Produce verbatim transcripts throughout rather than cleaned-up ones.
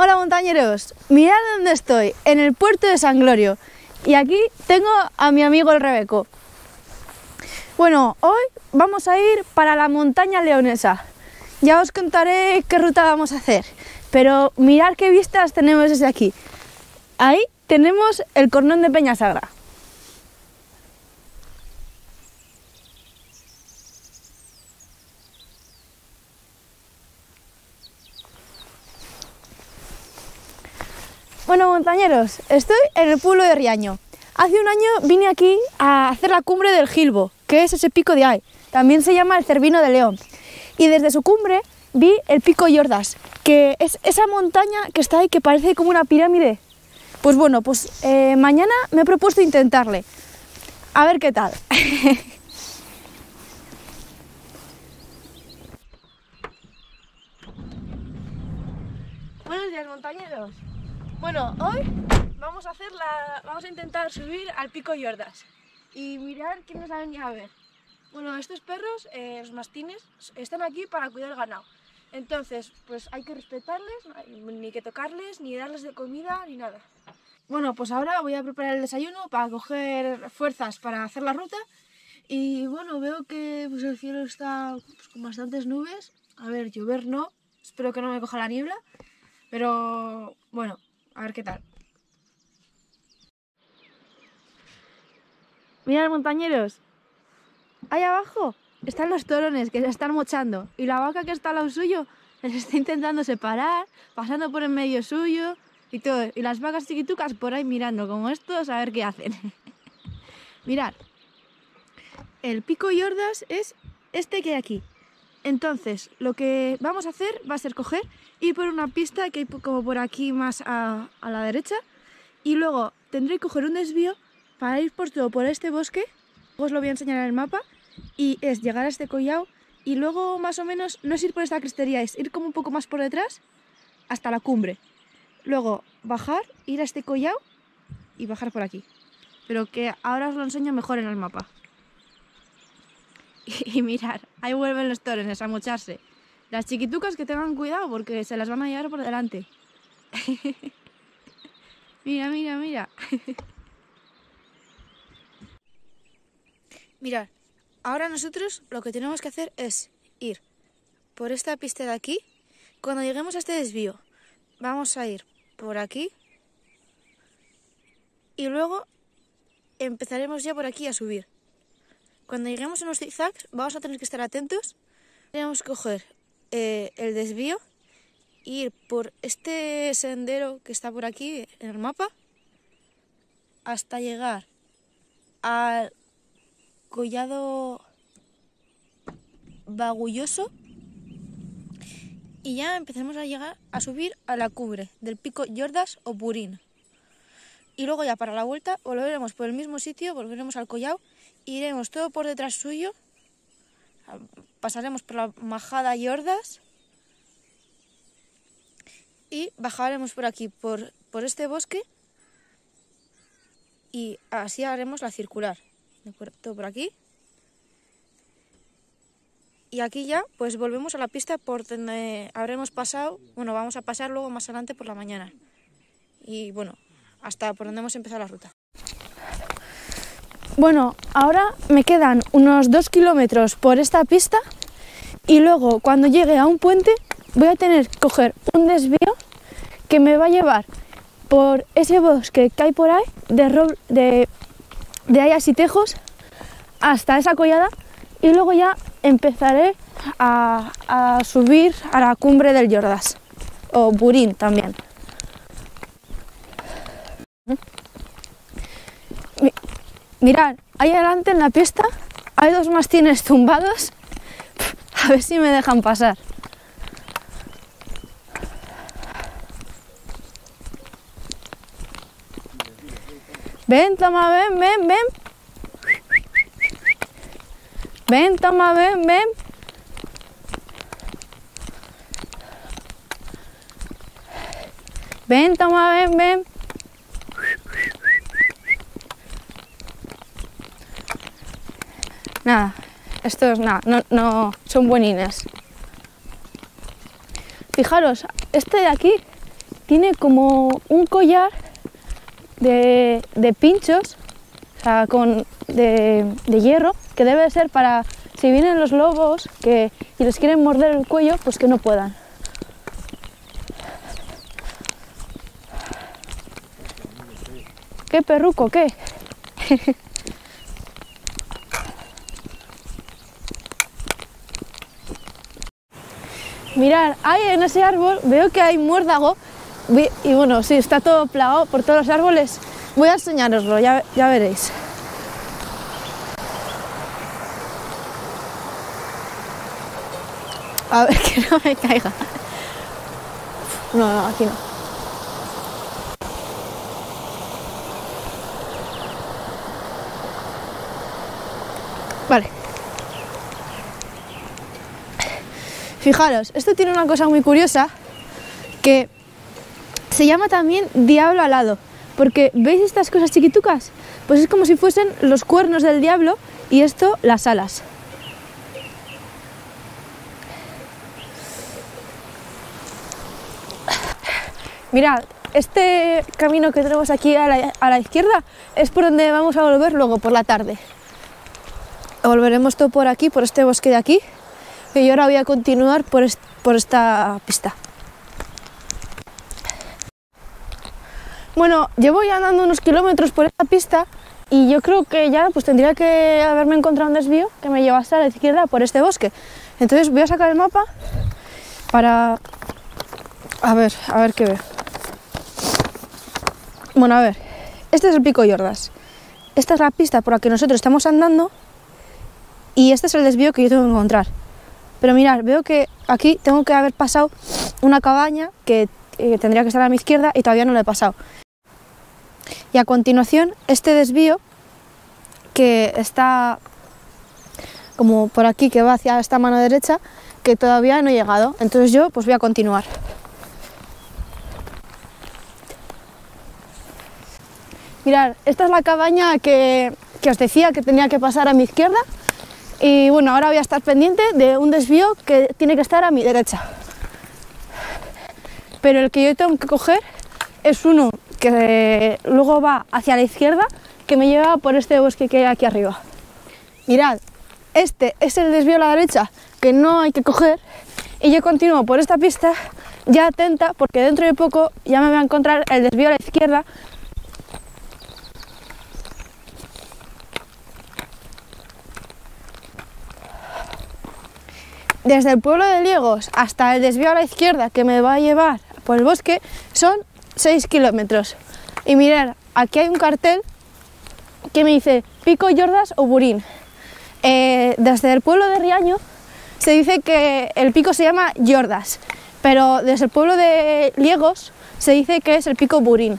Hola montañeros, mirad dónde estoy, en el puerto de San Glorio, y aquí tengo a mi amigo el Rebeco. Bueno, hoy vamos a ir para la montaña leonesa. Ya os contaré qué ruta vamos a hacer, pero mirad qué vistas tenemos desde aquí. Ahí tenemos el Cornón de Peñasagra. Bueno montañeros, estoy en el pueblo de Riaño. Hace un año vine aquí a hacer la cumbre del Gilbo, que es ese pico de ahí. También se llama el Cervino de León. Y desde su cumbre vi el pico Llordas, que es esa montaña que está ahí que parece como una pirámide. Pues bueno, pues eh, mañana me he propuesto intentarle. A ver qué tal. Buenos días montañeros. Bueno, hoy vamos a hacer la, vamos a intentar subir al pico Llordas y mirar quién nos ha venido a ver. Bueno, estos perros, eh, los mastines, están aquí para cuidar el ganado. Entonces, pues hay que respetarles, no hay ni que tocarles, ni darles de comida, ni nada. Bueno, pues ahora voy a preparar el desayuno para coger fuerzas para hacer la ruta. Y bueno, veo que pues, el cielo está pues, con bastantes nubes. A ver, llover no, espero que no me coja la niebla, pero bueno. A ver qué tal. Mirad montañeros, ahí abajo están los torones que se están mochando y la vaca que está al lado suyo les está intentando separar, pasando por en medio suyo y todo. Y las vacas chiquitucas por ahí mirando como estos a ver qué hacen. Mirad, el pico Llordas es este que hay aquí. Entonces, lo que vamos a hacer va a ser coger, ir por una pista que hay como por aquí más a, a la derecha, y luego tendré que coger un desvío para ir por todo por este bosque. Os lo voy a enseñar en el mapa, y es llegar a este collao, y luego más o menos no es ir por esta crestería, es ir como un poco más por detrás hasta la cumbre. Luego bajar, ir a este collao y bajar por aquí. Pero que ahora os lo enseño mejor en el mapa. Y, y mirad, ahí vuelven los torones a mocharse. Las chiquitucas que tengan cuidado porque se las van a llevar por delante. Mira, mira, mira. Mirad, ahora nosotros lo que tenemos que hacer es ir por esta pista de aquí. Cuando lleguemos a este desvío, vamos a ir por aquí. Y luego empezaremos ya por aquí a subir. Cuando lleguemos a los zigzags vamos a tener que estar atentos. Tenemos que coger eh, el desvío, ir por este sendero que está por aquí en el mapa hasta llegar al collado Bagulloso y ya empezaremos a llegar a subir a la cumbre del pico Llordas o Purín. Y luego ya para la vuelta volveremos por el mismo sitio, volveremos al collao. Iremos todo por detrás suyo, pasaremos por la majada Llordas y bajaremos por aquí, por, por este bosque, y así haremos la circular. Todo por aquí. Y aquí ya pues volvemos a la pista por donde habremos pasado, bueno, vamos a pasar luego más adelante por la mañana. Y bueno, hasta por donde hemos empezado la ruta. Bueno, ahora me quedan unos dos kilómetros por esta pista y luego cuando llegue a un puente voy a tener que coger un desvío que me va a llevar por ese bosque que hay por ahí de, roble, de, de hayas y tejos hasta esa collada y luego ya empezaré a, a subir a la cumbre del Llordas o Purín también. Mirad, ahí adelante en la pista hay dos mastines tumbados. A ver si me dejan pasar. Ven, toma, ven, ven, ven. Ven, toma, ven, ven. Ven, toma, ven, ven. Nada, estos nada, no, no son buenines. Fijaros, este de aquí tiene como un collar de, de pinchos, o sea, con, de, de hierro, que debe ser para si vienen los lobos que, y les quieren morder el cuello, pues que no puedan. ¿Qué perruco? ¿Qué? Mirad, ahí en ese árbol veo que hay muérdago y bueno, sí, está todo plagado por todos los árboles. Voy a enseñároslo, ya, ya veréis. A ver, que no me caiga. No, no, aquí no. Vale. Fijaros, esto tiene una cosa muy curiosa, que se llama también diablo alado, porque ¿veis estas cosas chiquitucas? Pues es como si fuesen los cuernos del diablo y esto las alas. Mirad, este camino que tenemos aquí a la, a la izquierda es por donde vamos a volver luego por la tarde. Volveremos todo por aquí, por este bosque de aquí, y yo ahora voy a continuar por, est por esta pista. Bueno, llevo ya andando unos kilómetros por esta pista y yo creo que ya pues tendría que haberme encontrado un desvío que me llevase a la izquierda por este bosque. Entonces voy a sacar el mapa para... A ver, a ver qué veo. Bueno, a ver, este es el Pico Llordas. Esta es la pista por la que nosotros estamos andando y este es el desvío que yo tengo que encontrar. Pero mirad, veo que aquí tengo que haber pasado una cabaña que eh, tendría que estar a mi izquierda y todavía no lo he pasado. Y a continuación, este desvío que está como por aquí, que va hacia esta mano derecha, que todavía no he llegado. Entonces yo pues voy a continuar. Mirad, esta es la cabaña que, que os decía que tenía que pasar a mi izquierda. Y bueno, ahora voy a estar pendiente de un desvío que tiene que estar a mi derecha. Pero el que yo tengo que coger es uno que luego va hacia la izquierda, que me lleva por este bosque que hay aquí arriba. Mirad, este es el desvío a la derecha que no hay que coger y yo continúo por esta pista ya atenta porque dentro de poco ya me voy a encontrar el desvío a la izquierda. Desde el pueblo de Liegos hasta el desvío a la izquierda que me va a llevar por el bosque son seis kilómetros. Y mirad, aquí hay un cartel que me dice Pico Llordas o Burín. Eh, desde el pueblo de Riaño se dice que el pico se llama Llordas, pero desde el pueblo de Liegos se dice que es el Pico Burín.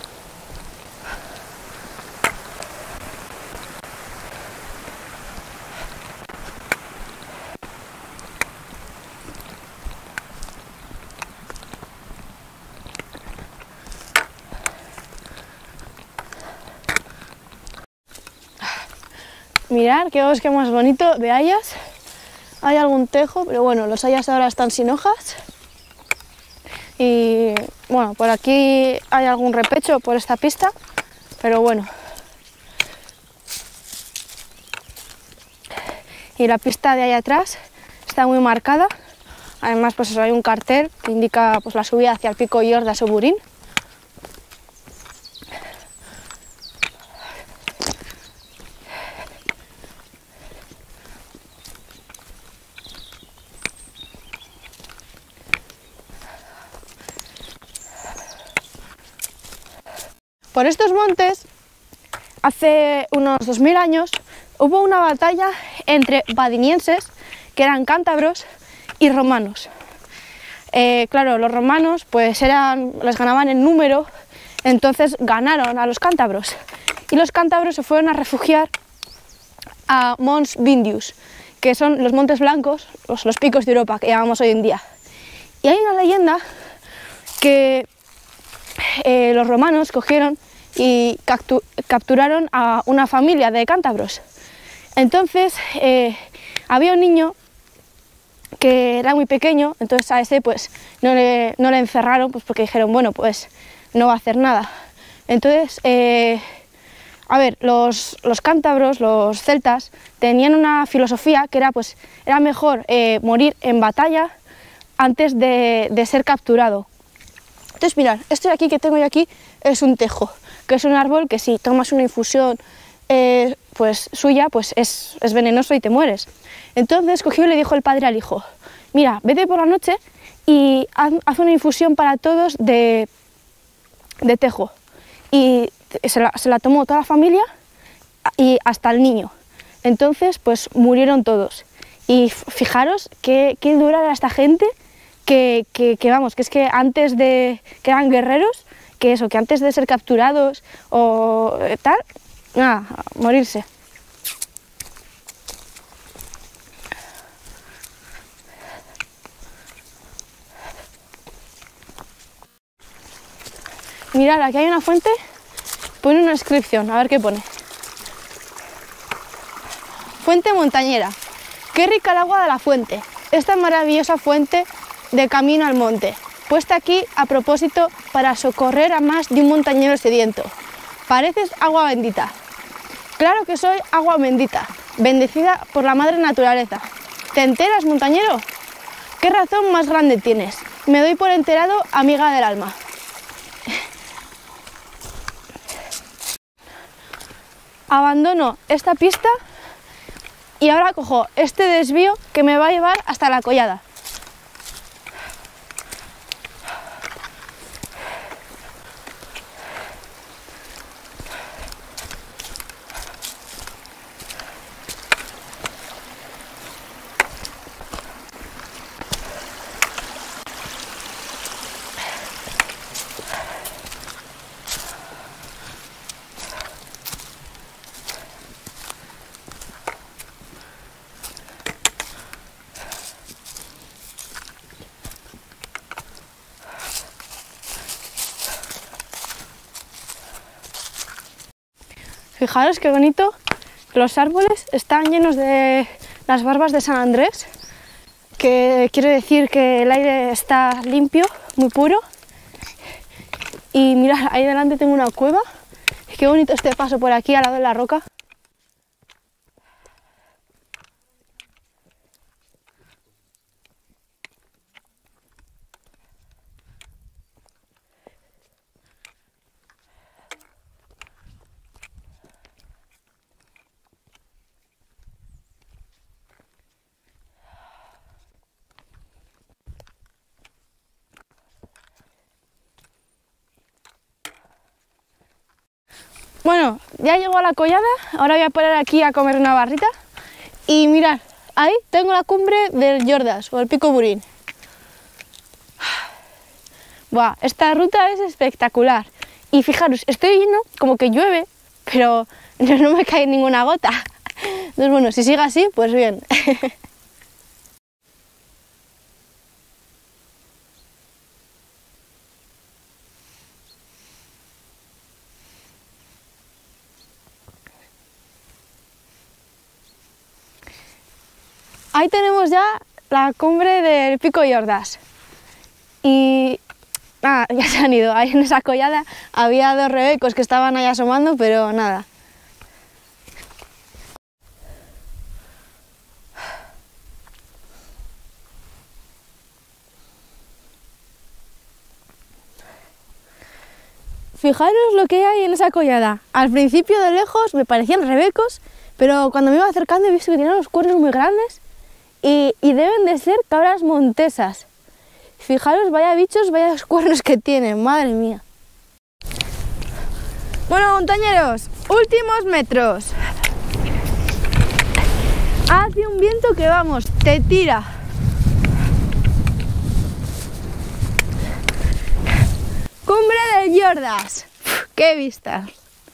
Mirad qué bosque más bonito de hayas. Hay algún tejo, pero bueno, los hayas ahora están sin hojas. Y bueno, por aquí hay algún repecho por esta pista, pero bueno. Y la pista de ahí atrás está muy marcada. Además, pues eso, hay un cartel que indica pues, la subida hacia el Pico Llordas o Burín. Por estos montes, hace unos dos mil años, hubo una batalla entre badinienses, que eran cántabros, y romanos. Eh, claro, los romanos pues eran, les ganaban en número, entonces ganaron a los cántabros. Y los cántabros se fueron a refugiar a Mons Vindius, que son los montes blancos, los, los picos de Europa, que llamamos hoy en día. Y hay una leyenda que eh, los romanos cogieron y captu capturaron a una familia de cántabros. Entonces eh, había un niño que era muy pequeño, entonces a ese pues no le, no le encerraron, pues porque dijeron, bueno, pues no va a hacer nada. Entonces, eh, a ver, los, los cántabros, los celtas, tenían una filosofía que era, pues, era mejor eh, morir en batalla antes de, de ser capturado. Entonces, mirad, esto de aquí que tengo yo aquí es un tejo, que es un árbol que si tomas una infusión eh, pues, suya, pues es, es venenoso y te mueres. Entonces cogió y le dijo el padre al hijo, mira, vete por la noche y haz, haz una infusión para todos de, de tejo. Y se la, se la tomó toda la familia y hasta el niño. Entonces, pues murieron todos. Y fijaros qué, qué dura era esta gente, que, que, que vamos, que es que antes de, que eran guerreros, que eso, que antes de ser capturados o tal, nada, morirse. Mirad, aquí hay una fuente, pone una inscripción, a ver qué pone. Fuente montañera. Qué rica el agua de la fuente. Esta maravillosa fuente de camino al monte, puesta aquí a propósito para socorrer a más de un montañero sediento. Pareces agua bendita. Claro que soy agua bendita, bendecida por la madre naturaleza. ¿Te enteras, montañero? ¿Qué razón más grande tienes? Me doy por enterado, amiga del alma. Abandono esta pista y ahora cojo este desvío que me va a llevar hasta la collada. Fijaros qué bonito, los árboles están llenos de las barbas de San Andrés, que quiere decir que el aire está limpio, muy puro. Y mirad, ahí delante tengo una cueva, qué bonito este paso por aquí al lado de la roca. Bueno, ya llego a la collada, ahora voy a parar aquí a comer una barrita y mirad, ahí tengo la cumbre del Llordas o el Pico Burín. Buah, esta ruta es espectacular y fijaros, estoy yendo como que llueve, pero no me cae ninguna gota. Entonces bueno, si sigue así, pues bien. Ahí tenemos ya la cumbre del Pico Llordas y nada, ya se han ido. Ahí en esa collada había dos rebecos que estaban ahí asomando, pero nada. Fijaros lo que hay en esa collada. Al principio de lejos me parecían rebecos, pero cuando me iba acercando he visto que tenían los cuernos muy grandes. Y, y deben de ser cabras montesas. Fijaros, vaya bichos, vaya cuernos que tienen, madre mía. Bueno, montañeros, últimos metros. Hace un viento que vamos, te tira. Cumbre del Llordas. Uf, ¡qué vistas!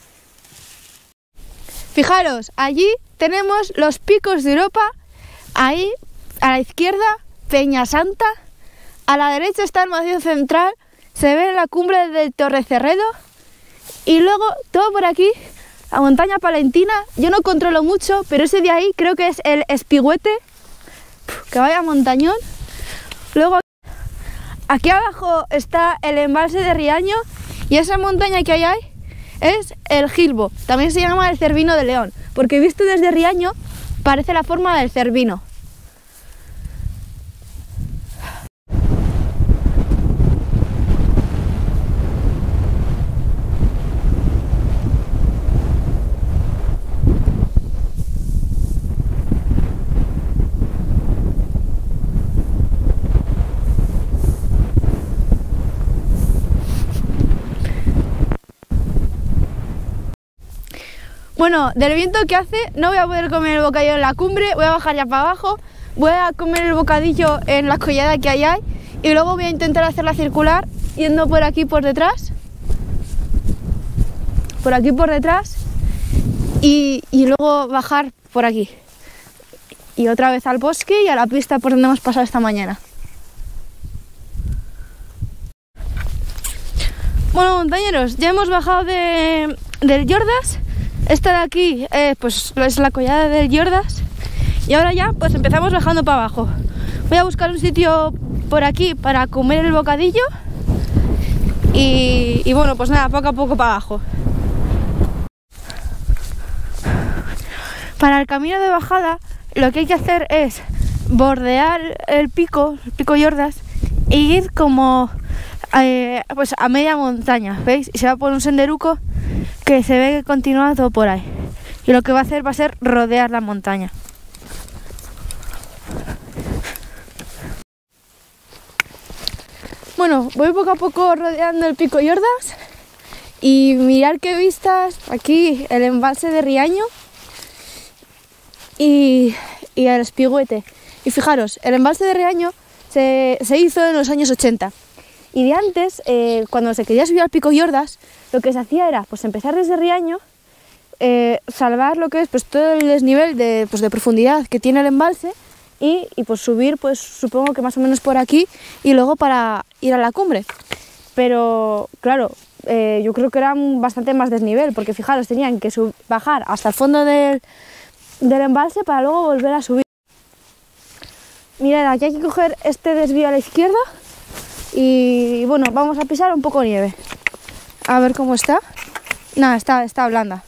Fijaros, allí tenemos los picos de Europa. Ahí, a la izquierda, Peña Santa, a la derecha está el Macizo Central, se ve la cumbre del Torrecerredo y luego todo por aquí, la montaña palentina. Yo no controlo mucho, pero ese de ahí creo que es el Espigüete que vaya montañón. Luego aquí abajo está el embalse de Riaño y esa montaña que hay ahí es el Gilbo. También se llama el Cervino de León, porque visto desde Riaño parece la forma del cervino. Bueno, del viento que hace no voy a poder comer el bocadillo en la cumbre, voy a bajar ya para abajo, voy a comer el bocadillo en la collada que hay ahí y luego voy a intentar hacerla circular yendo por aquí por detrás, por aquí por detrás y, y luego bajar por aquí y otra vez al bosque y a la pista por donde hemos pasado esta mañana. Bueno, montañeros, ya hemos bajado de, del Llordas. Esta de aquí eh, pues es la collada del Llordas y ahora ya pues empezamos bajando para abajo. Voy a buscar un sitio por aquí para comer el bocadillo y, y bueno, pues nada, poco a poco para abajo. Para el camino de bajada lo que hay que hacer es bordear el pico, el pico Llordas e ir como eh, pues a media montaña, ¿veis? Y se va por un senderuco que se ve que continúa todo por ahí y lo que va a hacer va a ser rodear la montaña. Bueno, voy poco a poco rodeando el pico Llordas y mirar qué vistas. Aquí el embalse de Riaño y, y el Espigüete. Y fijaros, el embalse de Riaño se, se hizo en los años ochenta. Y de antes, eh, cuando se quería subir al pico Llordas, lo que se hacía era pues, empezar desde Riaño, eh, salvar lo que es pues, todo el desnivel de, pues, de profundidad que tiene el embalse y, y pues, subir, pues, supongo que más o menos por aquí y luego para ir a la cumbre. Pero claro, eh, yo creo que era bastante más desnivel, porque fijaros, tenían que bajar hasta el fondo del, del embalse para luego volver a subir. Mirad, aquí hay que coger este desvío a la izquierda. Y bueno, vamos a pisar un poco de nieve. A ver cómo está. Nada, está, está blanda.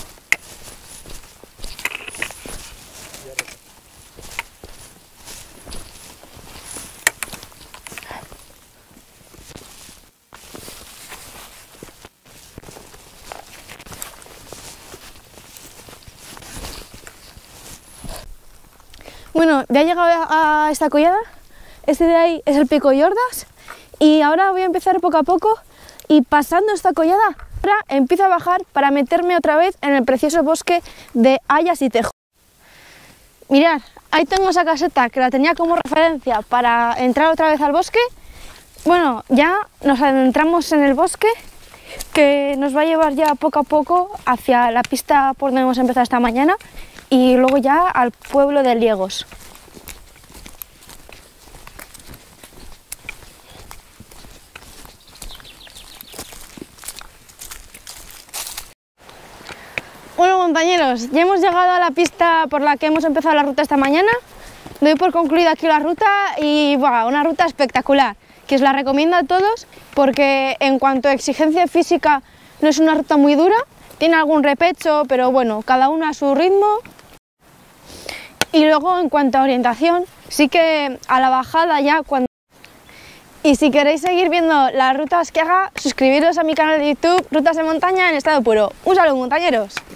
Bueno, ya he llegado a esta collada. Este de ahí es el pico Llordas. Y ahora voy a empezar poco a poco y pasando esta collada, ahora empiezo a bajar para meterme otra vez en el precioso bosque de hayas y tejo. Mirad, ahí tengo esa caseta que la tenía como referencia para entrar otra vez al bosque. Bueno, ya nos adentramos en el bosque que nos va a llevar ya poco a poco hacia la pista por donde hemos empezado esta mañana y luego ya al pueblo de Liegos. Bueno, montañeros, ya hemos llegado a la pista por la que hemos empezado la ruta esta mañana. Doy por concluida aquí la ruta y bueno, una ruta espectacular, que os la recomiendo a todos porque en cuanto a exigencia física no es una ruta muy dura, tiene algún repecho, pero bueno, cada uno a su ritmo. Y luego en cuanto a orientación, sí que a la bajada ya cuando... Y si queréis seguir viendo las rutas que haga, suscribiros a mi canal de YouTube Rutas de Montaña en estado puro. Un saludo, montañeros.